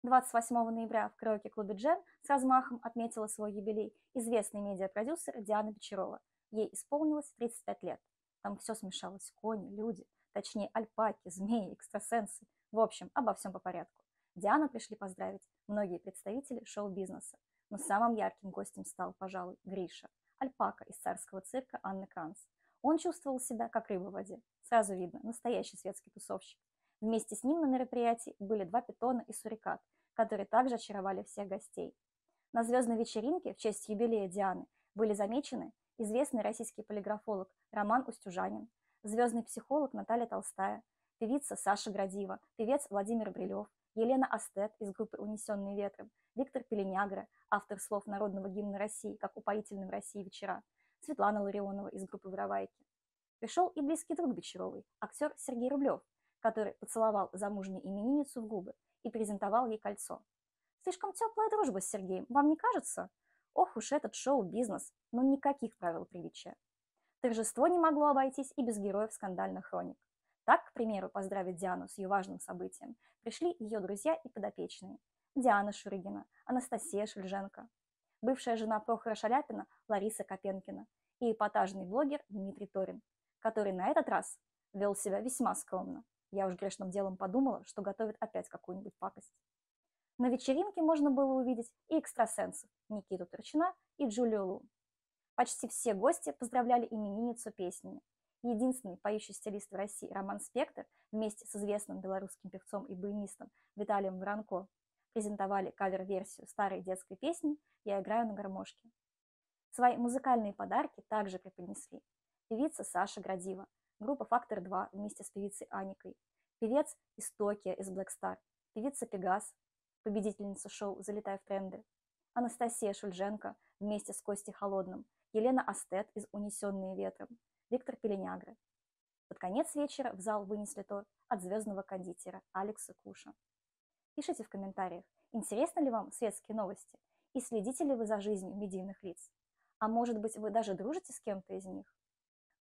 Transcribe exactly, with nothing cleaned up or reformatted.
двадцать восьмого ноября в караоке-клубе «Джем» с размахом отметила свой юбилей известный медиапродюсер Диана Печерова. Ей исполнилось тридцать пять лет. Там все смешалось: кони, люди, точнее альпаки, змеи, экстрасенсы. В общем, обо всем по порядку. Диану пришли поздравить многие представители шоу-бизнеса. Но самым ярким гостем стал, пожалуй, Гриша, альпака из царского цирка Анны Кранц. Он чувствовал себя как рыба в воде. Сразу видно, настоящий светский тусовщик. Вместе с ним на мероприятии были два питона и сурикат, которые также очаровали всех гостей. На звездной вечеринке в честь юбилея Дианы были замечены известный российский полиграфолог Роман Устюжанин, звездный психолог Наталья Толстая, певица Саша Градива, певец Владимир Брилев, Елена Астет из группы «Унесенные ветром», Виктор Пеленягра, автор слов народного гимна России, как упоительны в России вечера, Светлана Ларионова из группы «Воровайки». Пришел и близкий друг Бичевой, актер Сергей Рублев, который поцеловал замужнюю именинницу в губы и презентовал ей кольцо. Слишком теплая дружба с Сергеем, вам не кажется? Ох уж этот шоу-бизнес, но никаких правил приличия. Торжество не могло обойтись и без героев скандальных хроник. Так, к примеру, поздравить Диану с ее важным событием пришли ее друзья и подопечные. Диана Шурыгина, Анастасия Шульженко, бывшая жена Прохора Шаляпина Лариса Копенкина и эпатажный блогер Дмитрий Торин, который на этот раз вел себя весьма скромно. Я уж грешным делом подумала, что готовит опять какую-нибудь пакость. На вечеринке можно было увидеть и экстрасенсов Никиту Турчина и Джулию Лу. Почти все гости поздравляли именинницу песнями. Единственный поющий стилист в России Роман Спектр вместе с известным белорусским певцом и баянистом Виталием Воронко презентовали кавер-версию старой детской песни «Я играю на гармошке». Свои музыкальные подарки также преподнесли певица Саша Градива, группа «Фактор два» вместе с певицей Аникой, певец из Токио из Black Star, певица Пегас, победительница шоу «Залетай в тренды», Анастасия Шульженко вместе с Костей Холодным, Елена Астет из «Унесенные ветром», Виктор Пеленягра. Под конец вечера в зал вынесли торт от звездного кондитера Алекса Куша. Пишите в комментариях, интересны ли вам светские новости и следите ли вы за жизнью медийных лиц. А может быть, вы даже дружите с кем-то из них?